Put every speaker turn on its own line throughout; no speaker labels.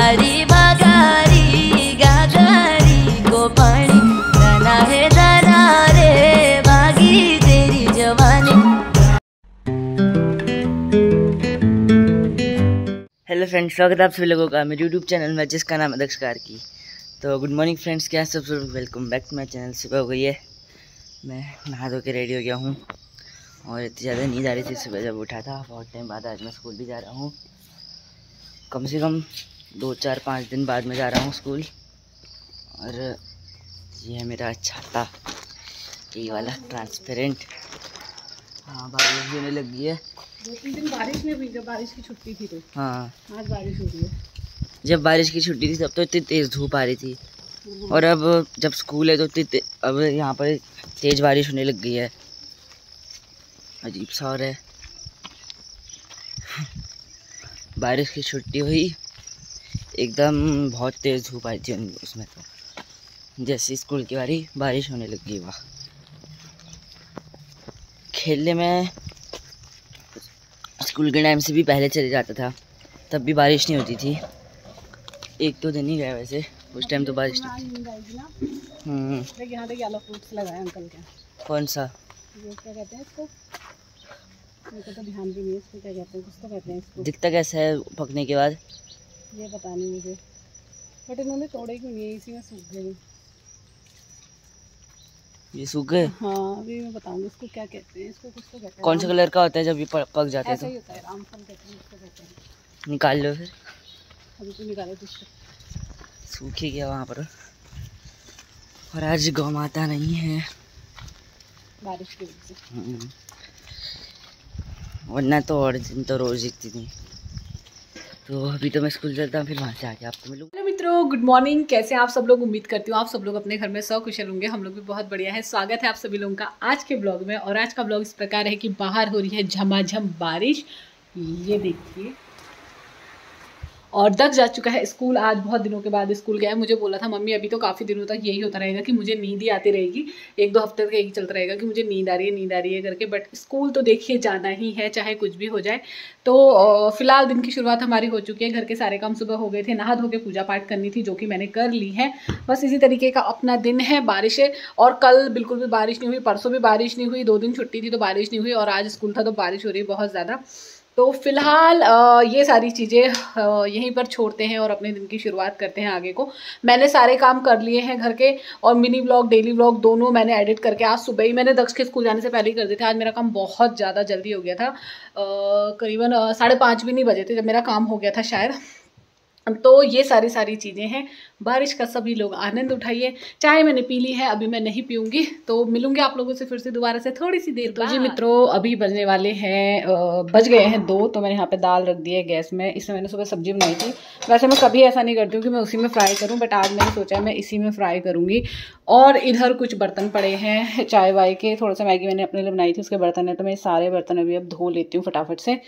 गारी बागारी गागारी को पानी जाना है जाना रे भागी तेरी जवानी। हेलो फ्रेंड्स, स्वागत है आप सभी लोगों का मेरे यूट्यूब चैनल में जिसका नाम है दक्षकार की। तो गुड मॉर्निंग फ्रेंड्स, क्या सब welcome back to my channel. सुबह हो गई है, मैं नहा धो के रेडी हो गया हूँ और इतनी ज़्यादा नींद आ रही थी सुबह जब उठा था। बहुत टाइम बाद आज मैं स्कूल भी जा रहा हूँ, कम से कम 2-4-5 दिन बाद मैं जा रहा हूँ स्कूल। और ये है मेरा छाता, ये वाला ट्रांसपेरेंट। हाँ, बारिश भी होने लगी है।
2-3 दिन बारिश में भी, जब बारिश की छुट्टी थी तो
हाँ,
आज बारिश हो रही है।
जब बारिश की छुट्टी थी तब तो इतनी तेज़ धूप आ रही थी, और अब जब स्कूल है तो अब यहाँ पर तेज़ बारिश होने लग गई है। अजीब सा हो रहा है। बारिश की छुट्टी हुई, एकदम बहुत तेज़ धूप आई थी उसमें, तो जैसे स्कूल की बारिश होने लग गई। वाह, खेलने में स्कूल के टाइम से भी पहले चले जाता था, तब भी बारिश नहीं होती थी। 1-2 दिन ही गए वैसे, उस टाइम तो बारिश नहीं।
यहाँ पे येलो फ्रूट्स लगाए अंकल के।
कौन सा?
ये क्या कहते हैं इसको, मेरे को तो ध्यान भी नहीं है इसको क्या कहते हैं, कुछ तो कहते हैं इसको।
दिखता कैसा है पकने के बाद?
ये पता नहीं मुझे, बट इन्होंने तोड़े क्यों नहीं है, इसी में सूख गए।
ये सूख गए?
हाँ, अभी मैं बताऊंगी इसको क्या कहते हैं, इसको कुछ तो कहते हैं।
कौन सा कलर का होता है जब ये पक जाता है?
ऐसा ही होता है, रामफल कहते हैं इसको, कहते हैं।
निकाल लो फिर।
अभी तो निकाले तो
सूख ही गया वहाँ पर। और आज गौ माता नहीं है
बारिश की वजह से,
वरना तो और दिन तो रोज दिखती थी। तो अभी तो मैं स्कूल चलता हूँ, फिर वहाँ से आके आपको मिलूँ।
हेलो मित्रों, गुड मॉर्निंग। कैसे हैं आप सब लोग? उम्मीद करती हूँ आप सब लोग अपने घर में सकुशल होंगे। हम लोग भी बहुत बढ़िया है। स्वागत है आप सभी लोगों का आज के ब्लॉग में। और आज का ब्लॉग इस प्रकार है कि बाहर हो रही है झमाझम बारिश, ये देखिए। और दक्ष जा चुका है स्कूल, आज बहुत दिनों के बाद स्कूल गया है। मुझे बोला था मम्मी अभी तो काफ़ी दिनों तक यही होता रहेगा कि मुझे नींद ही आती रहेगी, 1-2 हफ्ते तक यही चलता रहेगा कि मुझे नींद आ रही है करके। बट स्कूल तो देखिए जाना ही है, चाहे कुछ भी हो जाए। तो फिलहाल दिन की शुरुआत हमारी हो चुकी है। घर के सारे काम सुबह हो गए थे, नहा धो के पूजा पाठ करनी थी जो कि मैंने कर ली है। बस इसी तरीके का अपना दिन है। बारिश है, और कल बिल्कुल भी बारिश नहीं हुई, परसों भी बारिश नहीं हुई, 2 दिन छुट्टी थी तो बारिश नहीं हुई, और आज स्कूल था तो बारिश हो रही है बहुत ज़्यादा। तो फिलहाल ये सारी चीज़ें यहीं पर छोड़ते हैं और अपने दिन की शुरुआत करते हैं आगे को। मैंने सारे काम कर लिए हैं घर के, और मिनी व्लॉग डेली व्लॉग दोनों मैंने एडिट करके आज सुबह ही, मैंने दक्ष के स्कूल जाने से पहले ही कर दिए थे। आज मेरा काम बहुत ज़्यादा जल्दी हो गया था, करीबन 5:30 भी नहीं बजे थे जब मेरा काम हो गया था शायद। तो ये सारी चीज़ें हैं। बारिश का सभी लोग आनंद उठाइए। चाय मैंने पी ली है, अभी मैं नहीं पीऊँगी। तो मिलूंगी आप लोगों से फिर से दोबारा से थोड़ी सी देर बाद। तो जी मित्रों, अभी बजने वाले हैं, बज गए हैं 2। तो मैंने यहाँ पे दाल रख दी है गैस में। इसमें मैंने सुबह सब्जी बनाई थी। वैसे मैं कभी ऐसा नहीं करती हूँ कि मैं उसी में फ्राई करूँ, बट आज मैंने सोचा मैं इसी में फ्राई करूँगी। और इधर कुछ बर्तन पड़े हैं चाय वाय के, थोड़ा सा मैगी मैंने अपने लिए बनाई थी उसके बर्तन है, तो मैं सारे बर्तन अभी अब धो लेती हूँ फटाफट से।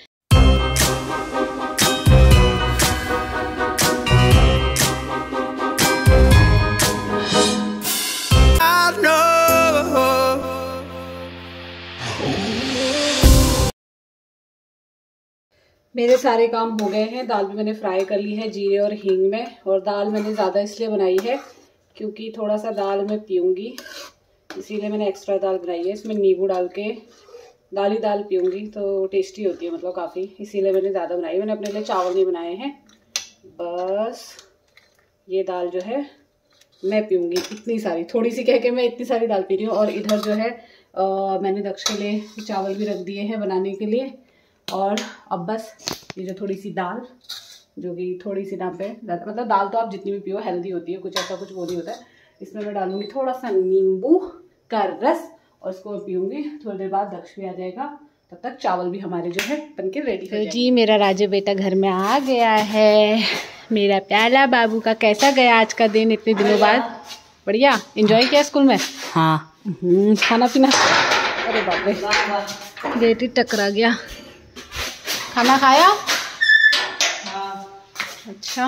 मेरे सारे काम हो गए हैं। दाल भी मैंने फ्राई कर ली है जीरे और हींग में। और दाल मैंने ज़्यादा इसलिए बनाई है क्योंकि थोड़ा सा दाल मैं पीऊँगी, इसीलिए मैंने एक्स्ट्रा दाल बनाई है। इसमें नींबू डाल के दाल पीऊँगी तो टेस्टी होती है, मतलब काफ़ी, इसीलिए मैंने ज़्यादा बनाई। मैंने अपने लिए चावल नहीं बनाए हैं, बस ये दाल जो है मैं पीऊँगी इतनी सारी, थोड़ी सी कह के मैं इतनी सारी दाल पी रही हूँ। और इधर जो है मैंने दक्ष के लिए चावल भी रख दिए हैं बनाने के लिए। और अब बस ये जो थोड़ी सी दाल, जो कि थोड़ी सी दाल पे, मतलब दाल तो आप जितनी भी पियो हेल्दी होती है, कुछ ऐसा कुछ वो नहीं होता है। इसमें मैं डालूंगी थोड़ा सा नींबू का रस और इसको पीऊँगी। थोड़ी देर बाद दक्ष भी आ जाएगा, तब तक चावल भी हमारे जो है बन के रेडी हो जाएंगे। जी मेरा राजू बेटा घर में आ गया है। मेरा प्याला बाबू का कैसा गया आज का दिन इतने दिनों बाद? बढ़िया, एंजॉय किया स्कूल में? हाँ। खाना पीना? अरे बाप रे, बेटी टकरा गया। खाना खाया? हाँ। अच्छा,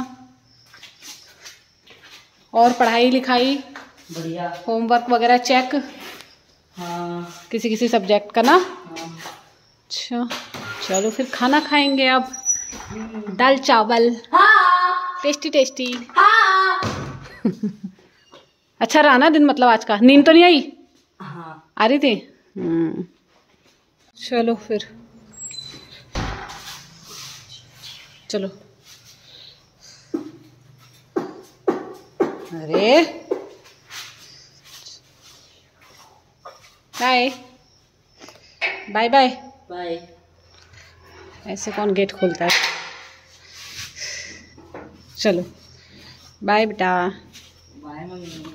और पढ़ाई लिखाई
बढ़िया?
होमवर्क वगैरह चेक?
हाँ।
किसी सब्जेक्ट का ना?
हाँ।
अच्छा, चलो फिर खाना खाएंगे अब। दाल चावल। हाँ। Tasty tasty. अच्छा रहा ना दिन, मतलब आज का? नींद तो नहीं आई?
हाँ
आ रही थी। चलो फिर चलो। अरे बाय बाय बाय
बाय।
ऐसे कौन गेट खोलता है? चलो बाय बेटा।
Bye mummy.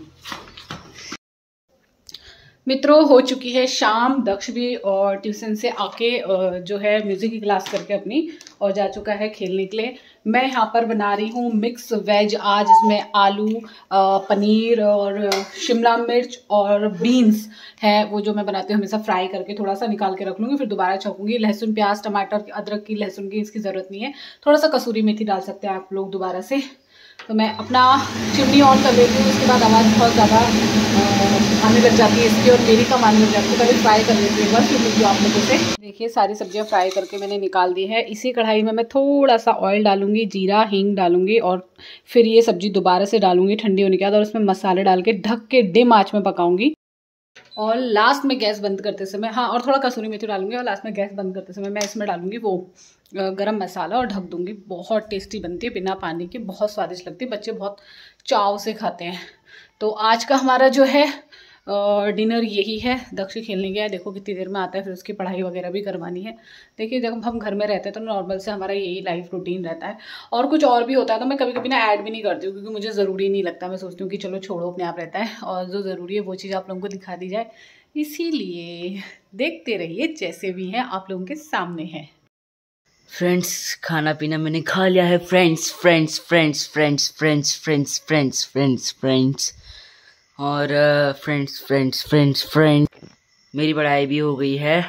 मित्रों हो चुकी है शाम। दक्ष भी और ट्यूशन से आके जो है म्यूजिक की क्लास करके अपनी और जा चुका है खेलने के लिए। मैं यहाँ पर बना रही हूँ मिक्स वेज आज, इसमें आलू, पनीर और शिमला मिर्च और बीन्स है वो जो मैं बनाती हूँ हमेशा फ्राई करके थोड़ा सा निकाल के रख लूँगी, फिर दोबारा छौंकूंगी। लहसुन प्याज टमाटर अदरक की लहसुन की इसकी ज़रूरत नहीं है, थोड़ा सा कसूरी मेथी डाल सकते हैं आप लोग दोबारा से। तो मैं अपना चिमनी ऑन कर लेती हूँ, उसके बाद आवाज़ बहुत ज़्यादा आने लग जाती है इसकी और मेरी कम आने लग जाती है। पहले फ्राई कर लेती हूँ बस, फिर आप लोगों से। देखिए सारी सब्जियां फ्राई करके मैंने निकाल दी है। इसी कढ़ाई में मैं थोड़ा सा ऑयल डालूंगी, जीरा हींग डालूंगी और फिर ये सब्जी दोबारा से डालूंगी ठंडी होने के बाद, और उसमें मसाले डाल के ढक के डिम आंच में पकाऊंगी। और लास्ट में गैस बंद करते समय, हाँ, और थोड़ा कसूरी मेथी डालूंगी, और लास्ट में गैस बंद करते समय मैं इसमें डालूंगी वो गरम मसाला और ढक दूंगी। बहुत टेस्टी बनती है बिना पानी के, बहुत स्वादिष्ट लगती है, बच्चे बहुत चाव से खाते हैं। तो आज का हमारा जो है डिनर यही है। दक्ष खेलने गया है, देखो कितनी देर में आता है, फिर उसकी पढ़ाई वगैरह भी करवानी है। देखिए जब हम घर में रहते हैं तो नॉर्मल से हमारा यही लाइफ रूटीन रहता है, और कुछ और भी होता है तो मैं कभी कभी ना ऐड भी नहीं करती हूँ, क्योंकि मुझे ज़रूरी नहीं लगता। मैं सोचती हूँ कि चलो छोड़ो, अपने आप रहता है, और जो ज़रूरी है वो चीज़ आप लोगों को दिखा दी जाए। इसीलिए देखते रहिए, जैसे भी हैं आप लोगों के सामने है।
फ्रेंड्स खाना पीना मैंने खा लिया है। Friends friends friends friends friends friends friends friends friends और फ्रेंड्स फ्रेंड्स फ्रेंड्स फ्रेंड्स मेरी पढ़ाई भी हो गई है,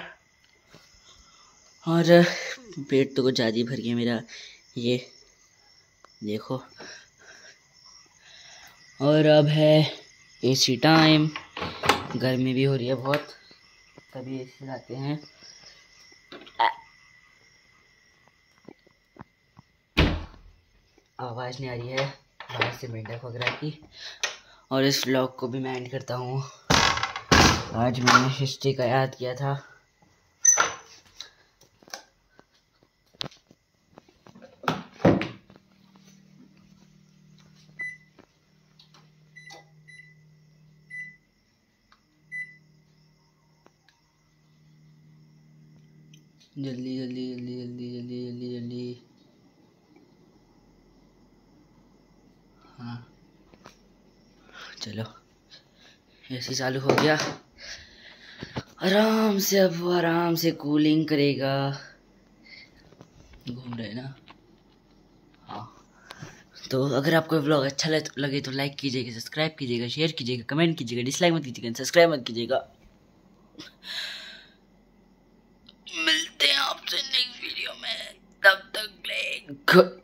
और पेट तो कुछ ज़्यादा ही भर गया मेरा, ये देखो। और अब है एसी टाइम, गर्मी भी हो रही है बहुत, तभी एसी लाते हैं। आवाज़ नहीं आ रही है बाहर से मेंढक वगैरह की। और इस व्लॉग को भी मैं एंड करता हूँ। आज मैंने हिस्ट्री का याद किया था। जल्दी जल्दी जल्दी जल्दी जल्दी जल्दी जल्दी। हाँ चलो, ऐसे चालू हो गया। आराम से, अब वो आराम से कूलिंग करेगा। घूम रहे ना। हाँ, तो अगर आपको व्लॉग अच्छा लगे तो लाइक कीजिएगा, सब्सक्राइब कीजिएगा, शेयर कीजिएगा, कमेंट कीजिएगा, डिसलाइक मत कीजिएगा, सब्सक्राइब मत कीजिएगा। मिलते हैं आपसे नेक्स्ट वीडियो में, तब तक